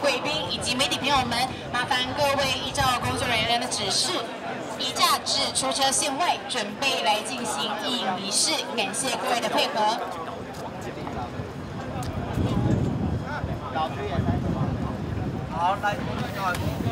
贵宾以及媒体朋友们，麻烦各位依照工作人员的指示，移驾至出车线外，准备来进行一饮仪式。感谢各位的配合。 好，来。